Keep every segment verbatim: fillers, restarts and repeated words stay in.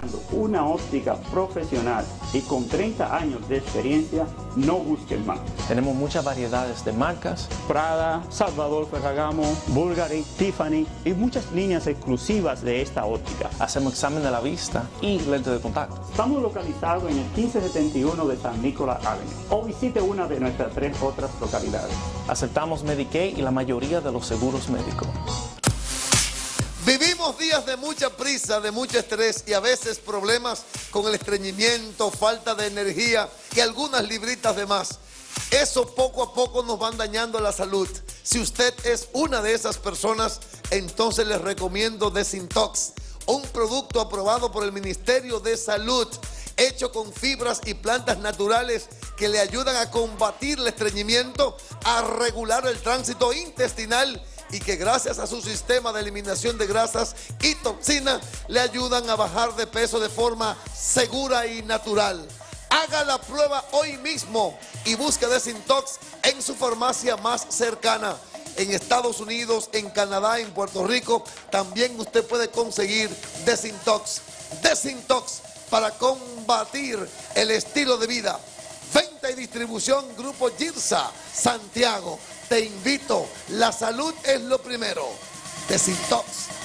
una óptica profesional y con treinta años de experiencia, no busquen más. Tenemos muchas variedades de marcas. Prada, Salvador Ferragamo, Bulgari, Tiffany y muchas líneas exclusivas de esta óptica. Hacemos examen de la vista y lente de contacto. Estamos localizados en el quince setenta y uno de San Nicolás Avenue o visite una de nuestras tres otras localidades. Aceptamos Medicaid y la mayoría de los seguros médicos. Vivimos días de mucha prisa, de mucho estrés y a veces problemas con el estreñimiento, falta de energía y algunas libritas de más. Eso poco a poco nos van dañando la salud. Si usted es una de esas personas, entonces les recomiendo Desintox, un producto aprobado por el Ministerio de Salud, hecho con fibras y plantas naturales que le ayudan a combatir el estreñimiento, a regular el tránsito intestinal y que gracias a su sistema de eliminación de grasas y toxinas le ayudan a bajar de peso de forma segura y natural. Haga la prueba hoy mismo y busque Desintox en su farmacia más cercana. En Estados Unidos, en Canadá, en Puerto Rico, también usted puede conseguir Desintox. Desintox para combatir el estilo de vida. Venta y distribución Grupo Girsa, Santiago. Te invito, la salud es lo primero. Desintox.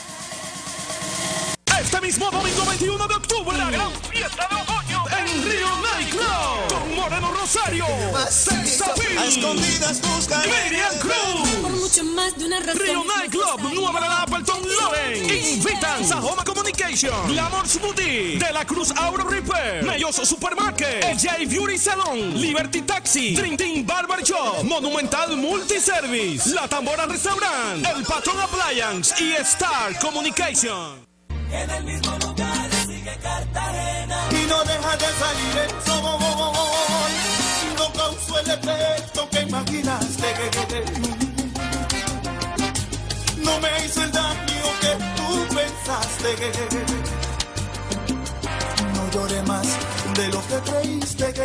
Este mismo domingo veintiuno de octubre, la gran fiesta de otoño en Río Night Club con Moreno Rosario, Sexapil, a escondidas buscaré Miriam Cruz. Por mucho más de una razón. Río Night Club, Nueva Granada, Pelton Loren. Invitan Sahoma Communication, Glamour Smoothie, De La Cruz Auto Repair, Melloso Supermarket, El J Beauty Salon, Liberty Taxi, Dream Team Barber Shop, Monumental Multiservice, La Tambora Restaurant, El Patrón Appliance y Star Communication. En el mismo lugar sigue Cartagena y no deja de salir el sol. No causó el efecto que imaginaste. No me hizo el daño que tú pensaste. No lloré más de lo que creíste.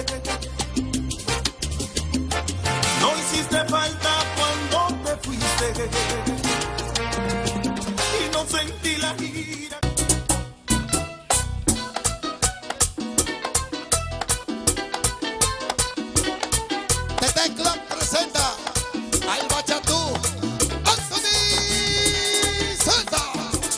No hiciste falta cuando te fuiste. Y no sentí la gira. Tete Club presenta al bachatú Anthony Santos.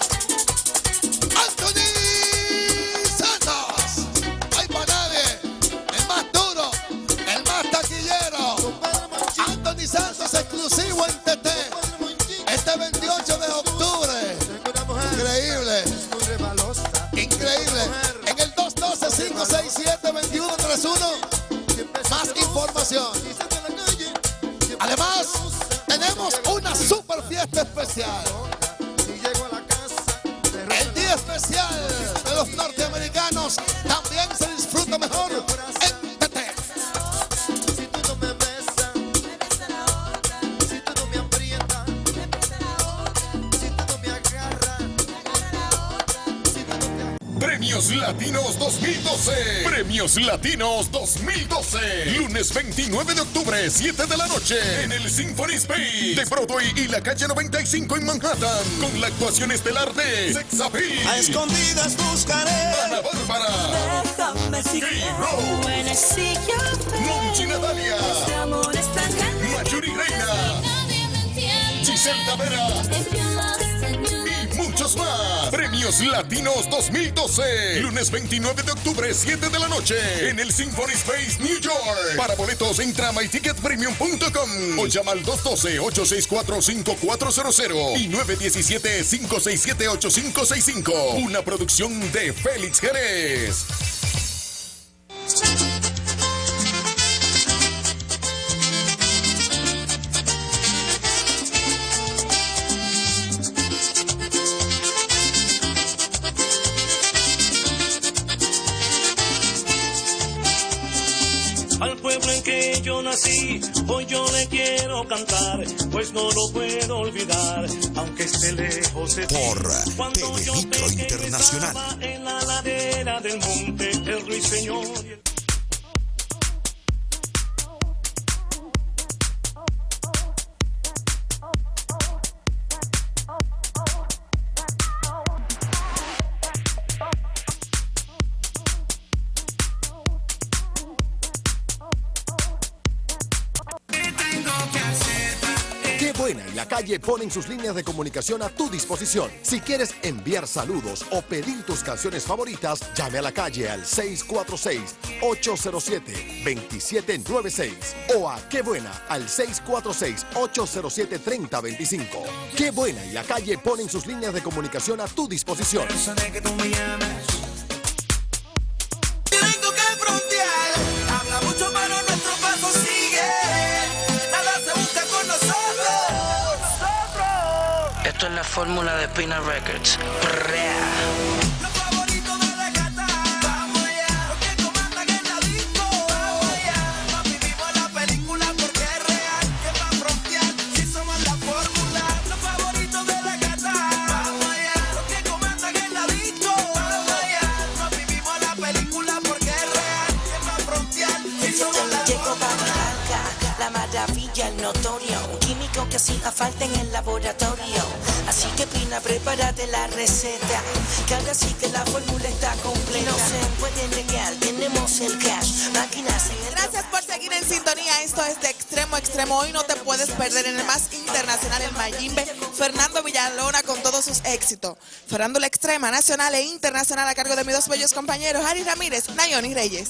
Anthony Santos. No hay para nadie. El más duro, el más taquillero. Anthony Santos exclusivo en T T. Este veintiocho de octubre. Increíble. Increíble. En el dos uno dos, cinco seis siete, dos uno tres uno. Más información. Además, tenemos una super fiesta especial. El día especial de los norteamericanos también se disfruta mejor en T T. Premios Latinos dos mil doce. Premios Latinos dos mil doce. Lunes veintinueve de octubre, siete de la noche, en el Symphony Space de Broadway y la calle noventa y cinco en Manhattan, con la actuación estelar de Sexapil, A escondidas buscaré. Ana Bárbara, Déjame si K-Rose, Bueno, sí, yo sé. Monchi Natalia, Este amor es tan grande. Mayuri Reina, Nadie me entiende. Giselle Tavera If you lost and you y muchos más. Premios Latinos dos mil doce. Lunes veintinueve de octubre, siete de la noche, en el Symphony Space, New York. Para boletos entra a my ticket premium punto com o llama al dos uno dos, ocho seis cuatro, cinco cuatro cero cero y nueve uno siete, cinco seis siete, ocho cinco seis cinco. Una producción de Félix Jerez. Al pueblo en que yo nací, hoy yo le quiero cantar, pues no lo puedo olvidar, aunque esté lejos de ti. Por Cuando yo Televicro pequeño Internacional. estaba en la ladera del monte, el ruiseñor y el... Buena y La Calle ponen sus líneas de comunicación a tu disposición. Si quieres enviar saludos o pedir tus canciones favoritas, llame a La Calle al seis cuatro seis, ocho cero siete, dos siete nueve seis o a Qué Buena al seis cuatro seis, ocho cero siete, tres cero dos cinco. Qué Buena y La Calle ponen sus líneas de comunicación a tu disposición. Tengo que frontear, habla mucho pero nuestro paso sigue, nada se busca con nosotros, nosotros. Esto es la fórmula de Pina Records. Brea. Los favoritos de la gata, vamos allá, los que comandan en la disco, vamos allá, nos vivimos la película porque es real, que va a frontear si somos la fórmula. Los favoritos de la gata, vamos allá, los que comandan en la disco, vamos allá, nos vivimos la película porque es real, que va a frontear si somos la Llegó fórmula. Bacaca, la maravilla, el notorio, un químico que hacía falta en el laboratorio. Así que Pina, prepárate la receta, que ahora sí que la fórmula está completa. No se puede negar, tenemos el cash, máquinas en el... Gracias por seguir en sintonía. Esto es de extremo a extremo. Hoy no te puedes perder en el más internacional, el Mayimbe, Fernando Villalona con todos sus éxitos. Farándula extrema, nacional e internacional a cargo de mis dos bellos compañeros, Ari Ramírez, Nayoni Reyes.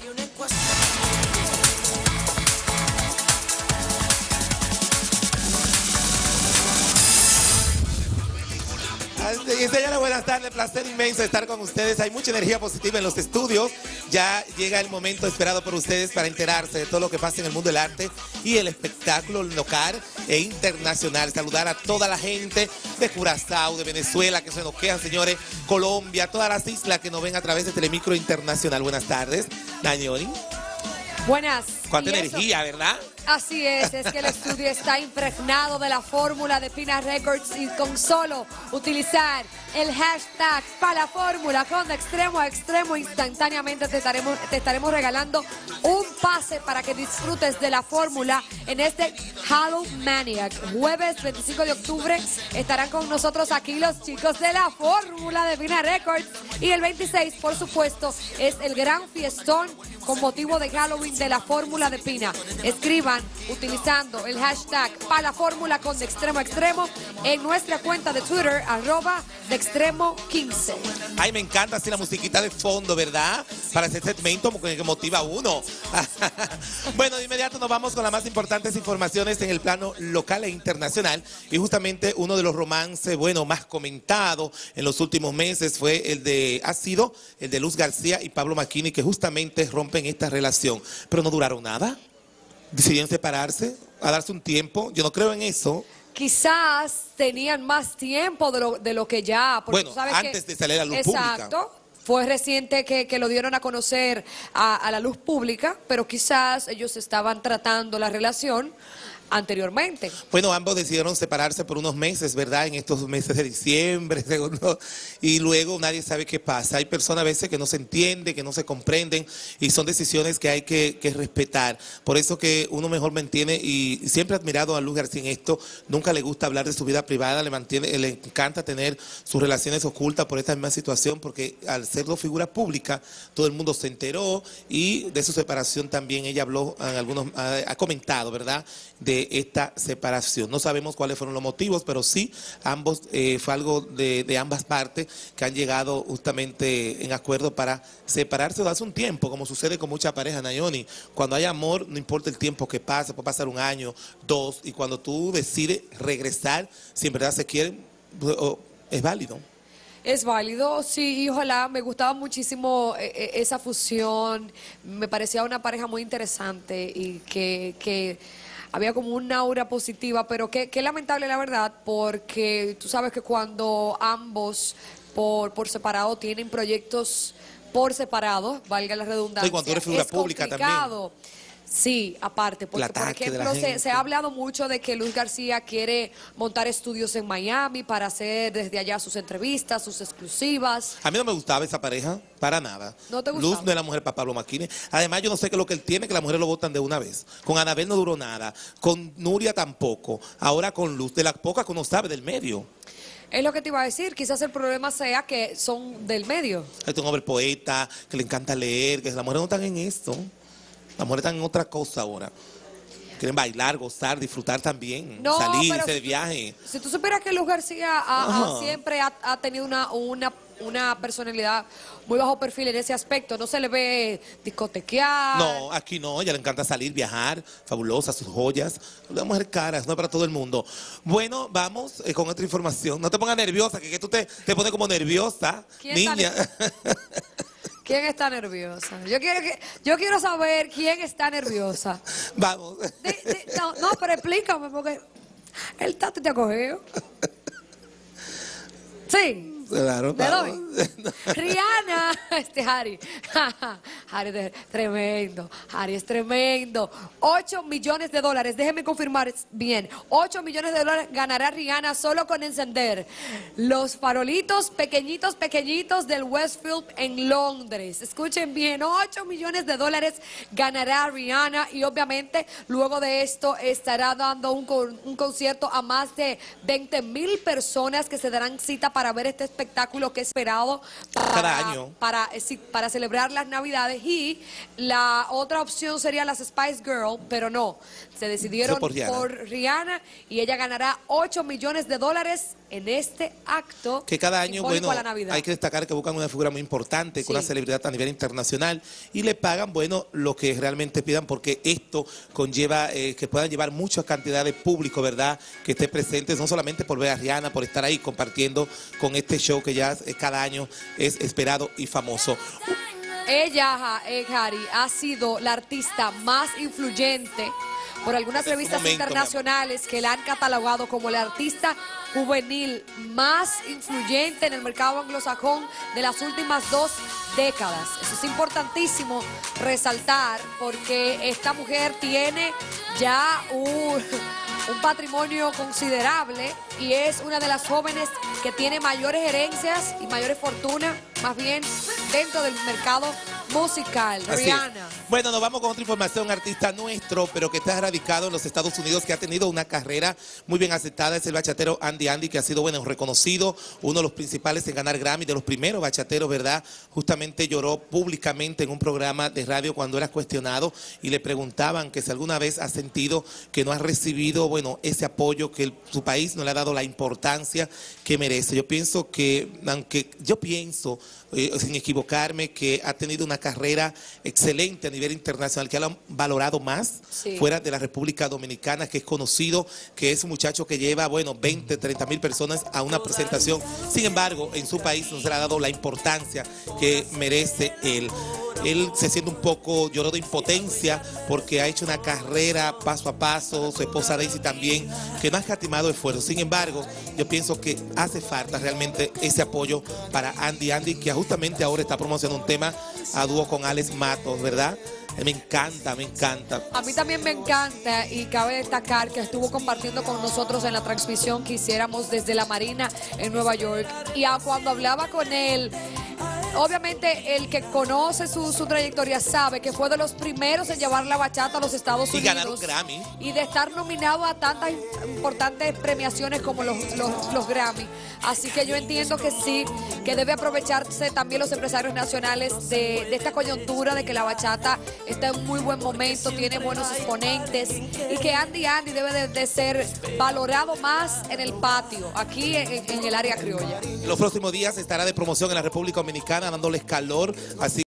Y señores, buenas tardes, placer inmenso estar con ustedes. Hay mucha energía positiva en los estudios. Ya llega el momento esperado por ustedes para enterarse de todo lo que pasa en el mundo del arte y el espectáculo local e internacional. Saludar a toda la gente de Curazao, de Venezuela, que se nos quedan, señores, Colombia, todas las islas que nos ven a través de Telemicro Internacional. Buenas tardes, Nayoni. Buenas. Cuánta Y eso- energía, ¿verdad? Así es, es que el estudio está impregnado de la fórmula de Pina Records y con solo utilizar el hashtag para la fórmula con de extremo a extremo instantáneamente te estaremos, te estaremos regalando un pase para que disfrutes de la fórmula en este Halloween Maniac. Jueves veinticinco de octubre estarán con nosotros aquí los chicos de la fórmula de Pina Records y el veintiséis, por supuesto, es el gran fiestón con motivo de Halloween de la fórmula de Pina. Escriban utilizando el hashtag para la fórmula con de extremo a extremo en nuestra cuenta de Twitter, arroba de extremo quince. Ay, me encanta así la musiquita de fondo, ¿verdad? Para ese segmento que motiva a uno. Bueno, de inmediato nos vamos con las más importantes informaciones en el plano local e internacional. Y justamente uno de los romances, bueno, más comentados en los últimos meses fue el de, ha sido el de Luz García y Pablo Macchini, que justamente rompen esta relación. Pero no duraron nada. Decidieron separarse, a darse un tiempo. Yo no creo en eso. Quizás tenían más tiempo de lo, de lo que ya... porque Bueno, tú sabes antes que- de salir a la luz Exacto. pública. Fue reciente que, que lo dieron a conocer a, a la luz pública, pero quizás ellos estaban tratando la relación anteriormente. Bueno, ambos decidieron separarse por unos meses, ¿verdad? En estos meses de diciembre, segundo, y luego nadie sabe qué pasa. Hay personas a veces que no se entienden, que no se comprenden, y son decisiones que hay que, que respetar. Por eso que uno mejor mantiene, y siempre he admirado a Luz García en esto, nunca le gusta hablar de su vida privada, le mantiene, le encanta tener sus relaciones ocultas por esta misma situación, porque al serlo figura pública, todo el mundo se enteró, y de su separación también ella habló, en algunos, ha, ha comentado, ¿verdad?, de esta separación. No sabemos cuáles fueron los motivos, pero sí, ambos eh, fue algo de, de ambas partes que han llegado justamente en acuerdo para separarse o darse un tiempo, como sucede con muchas parejas, Nayoni. Cuando hay amor, no importa el tiempo que pase, puede pasar un año, dos, y cuando tú decides regresar, si en verdad se quieren, pues, oh, es válido. Es válido, sí, y ojalá, me gustaba muchísimo eh, eh, esa fusión, me parecía una pareja muy interesante y que, que había como un aura positiva, pero que, que lamentable la verdad, porque tú sabes que cuando ambos por, por separado tienen proyectos por separado, valga la redundancia, Y cuando tú eres figura es pública complicado. Sí, aparte, porque El por ataque de la ejemplo se, gente. se ha hablado mucho de que Luz García quiere montar estudios en Miami para hacer desde allá sus entrevistas, sus exclusivas. A mí no me gustaba esa pareja, para nada. ¿No te gustaba? Luz no es la mujer para Pablo Macchini. Además, yo no sé qué es lo que él tiene, que las mujeres lo votan de una vez. Con Anabel no duró nada. Con Nuria tampoco. Ahora con Luz, de las pocas que uno sabe del medio. Es lo que te iba a decir, quizás el problema sea que son del medio. Este es un hombre poeta, que le encanta leer, que las mujeres no están en esto. Las mujeres están en otra cosa ahora. quieren bailar, gozar, disfrutar también, No, salir, pero irse de si- viaje. Si tú supieras que Luz García ha- ha- Ajá. siempre ha, ha tenido una, una, una personalidad muy bajo perfil en ese aspecto, no se le ve discotequear. No, aquí no, a ella le encanta salir, viajar, fabulosa, sus joyas. Una mujer cara, no es para todo el mundo. Bueno, vamos eh, con otra información. No te pongas nerviosa, que, que tú te, te pones como nerviosa, ¿Quién está niña. ¿Quién está nerviosa? Yo quiero, que, yo quiero saber quién está nerviosa. Vamos. De- de- no, no, pero explícame, porque el Tati te ha cogido. Sí. Claro, ¿Le vamos. doy? Rihanna, este Harry. Harry es tremendo. Harry es tremendo. ocho millones de dólares. Déjenme confirmar bien. ocho millones de dólares ganará Rihanna solo con encender los farolitos pequeñitos, pequeñitos del Westfield en Londres. Escuchen bien. ocho millones de dólares ganará Rihanna y obviamente luego de esto estará dando un, con- un concierto a más de veinte mil personas que se darán cita para ver este espectáculo que es esperado para, Cada año. Para, eh, sí, para celebrar las Navidades. Y la otra opción sería las Spice Girls, pero no, se decidieron Fue por Rihanna. por Rihanna y ella ganará ocho millones de dólares en este acto Que cada año, simbólico bueno, a la Navidad. hay que destacar que buscan una figura muy importante, con Sí. una celebridad a nivel internacional y le pagan, bueno, lo que realmente pidan porque esto conlleva eh, que puedan llevar mucha cantidad de público, ¿verdad? Que esté presentes, no solamente por ver a Rihanna, por estar ahí compartiendo con este show que ya eh, cada año es esperado y famoso. Ella, ja- eh, Harry, ha sido la artista más influyente por algunas En su revistas momento, internacionales que la han catalogado como la artista juvenil más influyente en el mercado anglosajón de las últimas dos décadas. Eso es importantísimo resaltar porque esta mujer tiene ya un, un patrimonio considerable y es una de las jóvenes que tiene mayores herencias y mayores fortunas, más bien dentro del mercado musical. Así es. Rihanna. Bueno, nos vamos con otra información, artista nuestro, pero que está radicado en los Estados Unidos, que ha tenido una carrera muy bien aceptada, es el bachatero Andy Andy, que ha sido, bueno, reconocido, uno de los principales en ganar Grammy, de los primeros bachateros, ¿verdad? Justamente lloró públicamente en un programa de radio cuando era cuestionado y le preguntaban que si alguna vez ha sentido que no ha recibido, bueno, ese apoyo, que el- su país no le ha dado la importancia que merece. Yo pienso que, aunque yo pienso, eh, sin equivocarme, que ha tenido una carrera excelente a nivel internacional, que lo han valorado más Sí. fuera de la República Dominicana, que es conocido, que es un muchacho que lleva, bueno, veinte, treinta mil personas a una presentación. Sin embargo, en su país no se le ha dado la importancia que merece él. Él se siente un poco, lloró de impotencia porque ha hecho una carrera paso a paso, su esposa Daisy también, que no ha escatimado esfuerzo. Sin embargo, yo pienso que hace falta realmente ese apoyo para Andy Andy, que justamente ahora está promocionando un tema a dúo con Alex Matos, ¿verdad? Eh, Me encanta, me encanta. A mí también me encanta y cabe destacar que estuvo compartiendo con nosotros en la transmisión que hiciéramos desde la Marina en Nueva York. Y a- cuando hablaba con él, obviamente el que conoce su, su trayectoria sabe que fue de los primeros en llevar la bachata a los Estados Y Unidos. ganar un Grammy. Y de estar nominado a tantas importantes premiaciones como los, los, los Grammy. Así que yo entiendo que sí, que debe aprovecharse también los empresarios nacionales de, de esta coyuntura, de que la bachata está en muy buen momento, tiene buenos exponentes y que Andy Andy debe de, de ser valorado más en el patio, aquí en, en el área criolla. En los próximos días estará de promoción en la República Dominicana, dándoles calor, así